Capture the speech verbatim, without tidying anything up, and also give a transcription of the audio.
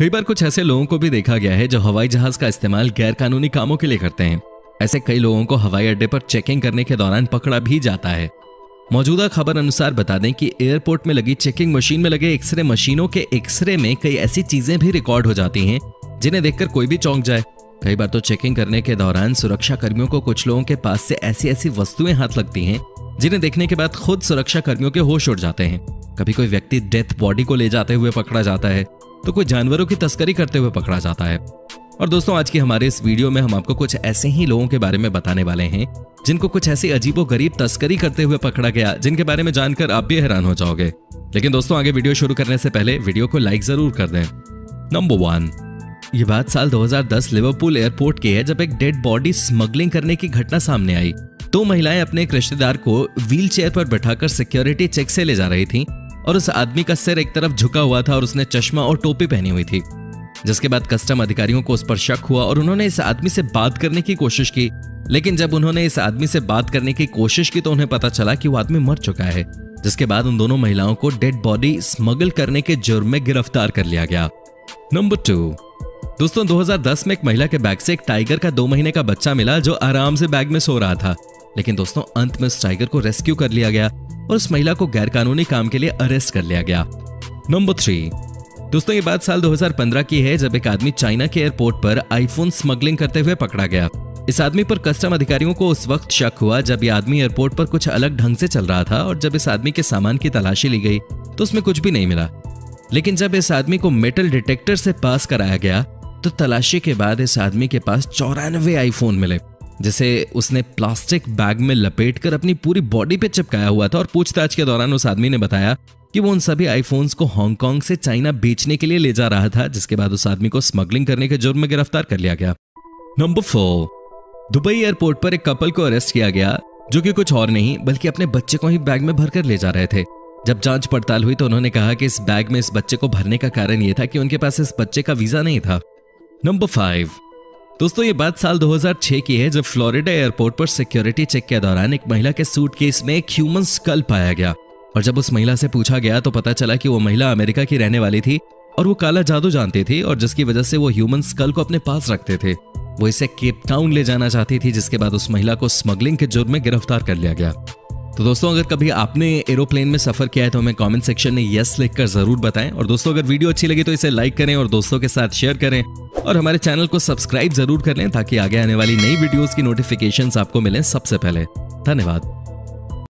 कई बार कुछ ऐसे लोगों को भी देखा गया है जो हवाई जहाज का इस्तेमाल गैर कानूनी कामों के लिए करते हैं। ऐसे कई लोगों को हवाई अड्डे पर चेकिंग करने के दौरान पकड़ा भी जाता है। मौजूदा खबर अनुसार बता दें कि एयरपोर्ट में लगी चेकिंग मशीन में लगे एक्सरे मशीनों के एक्सरे में कई ऐसी चीजें भी रिकॉर्ड हो जाती हैं जिन्हें देखकर कोई भी चौंक जाए। कई बार तो चेकिंग करने के दौरान सुरक्षा कर्मियों को कुछ लोगों के पास से ऐसी ऐसी वस्तुएं हाथ लगती हैं जिन्हें देखने के बाद खुद सुरक्षा कर्मियों के होश उड़ जाते हैं। कभी कोई व्यक्ति डेथ बॉडी को ले जाते हुए पकड़ा जाता है तो कोई जानवरों की तस्करी करते हुए पकड़ा जाता है। और दोस्तों, आज की हमारे इस वीडियो में हम आपको कुछ ऐसे ही लोगों के बारे में बताने वाले हैं जिनको कुछ ऐसी अजीबोगरीब तस्करी करते हुए पकड़ा गया, जिनके बारे में जानकर आप भी हैरान हो जाओगे। लेकिन दोस्तों, आगे वीडियो शुरू करने से पहले वीडियो को लाइक जरूर कर दें। नंबर वन, ये बात साल दो हज़ार दस लिवरपूल एयरपोर्ट की है, जब एक डेड बॉडी स्मगलिंग करने की घटना सामने आई। दो महिलाएं अपने एक रिश्तेदार को व्हील चेयर पर बैठाकर सिक्योरिटी चेक से ले जा रही थी और उस आदमी का सिर एक तरफ झुका हुआ था और उसने चश्मा और टोपी पहनी हुई थी। जिसके बाद कस्टम अधिकारियों को उस पर शक हुआ और उन्होंने इस आदमी से बात करने की कोशिश की। लेकिन जब उन्होंने इस आदमी से बात करने की कोशिश की तो उन्हें पता चला कि वो आदमी मर चुका है। जिसके बाद उन दोनों महिलाओं को डेड बॉडी स्मगल करने के जुर्म में गिरफ्तार कर लिया गया। नंबर टू, दोस्तों, दो हज़ार दस में एक महिला के बैग से एक टाइगर का दो महीने का बच्चा मिला जो आराम से बैग में सो रहा था। लेकिन दोस्तों, अंत में उस टाइगर को रेस्क्यू कर लिया गया और उस महिला को गैरकानूनी काम के लिए अरेस्ट कर लिया गया। नंबर थ्री, दोस्तों, ये बात साल दो हज़ार पंद्रह की है, जब एक आदमी चाइना के एयरपोर्ट पर आईफोन स्मगलिंग करते हुए पकड़ा गया। इस आदमी पर कस्टम अधिकारियों को उस वक्त शक हुआ जब ये आदमी एयरपोर्ट पर कुछ अलग ढंग से चल रहा था और जब इस आदमी के सामान की तलाशी ली गई तो उसमें कुछ भी नहीं मिला। लेकिन जब इस आदमी को मेटल डिटेक्टर से पास कराया गया तो तलाशी के बाद इस आदमी के पास चौरानवे आईफोन मिले, जिसे उसने प्लास्टिक बैग में लपेटकर अपनी पूरी बॉडी पे चिपकाया हुआ था। और पूछताछ के दौरान उस आदमी ने बताया कि वो उन सभी आईफोन्स को हांगकांग से चाइना बेचने के लिए ले जा रहा था। जिसके बाद उस आदमी को स्मगलिंग करने के जुर्म में गिरफ्तार कर लिया गया। नंबर फोर, दुबई एयरपोर्ट पर एक कपल को अरेस्ट किया गया जो कि कुछ और नहीं बल्कि अपने बच्चे को ही बैग में भरकर ले जा रहे थे। जब जांच पड़ताल हुई तो उन्होंने कहा कि इस बैग में इस बच्चे को भरने का कारण यह था कि उनके पास इस बच्चे का वीजा नहीं था। नंबर फाइव, दोस्तों, ये बात साल दो हज़ार छह की है, जब फ्लोरिडा एयरपोर्ट पर सिक्योरिटी चेक के दौरान एक महिला के सूटकेस में एक ह्यूमन स्कल पाया गया। और जब उस महिला से पूछा गया तो पता चला कि वो महिला अमेरिका की रहने वाली थी और वो काला जादू जानती थी और जिसकी वजह से वो ह्यूमन स्कल को अपने पास रखते थे। वो इसे केप टाउन ले जाना चाहती थी, जिसके बाद उस महिला को स्मगलिंग के जुर्म में गिरफ्तार कर लिया गया। तो दोस्तों, अगर कभी आपने एरोप्लेन में सफर किया है तो हमें कमेंट सेक्शन में यस लिखकर जरूर बताएं। और दोस्तों, अगर वीडियो अच्छी लगी तो इसे लाइक करें और दोस्तों के साथ शेयर करें और हमारे चैनल को सब्सक्राइब जरूर कर लें ताकि आगे आने वाली नई वीडियोस की नोटिफिकेशंस आपको मिलें सबसे पहले। धन्यवाद।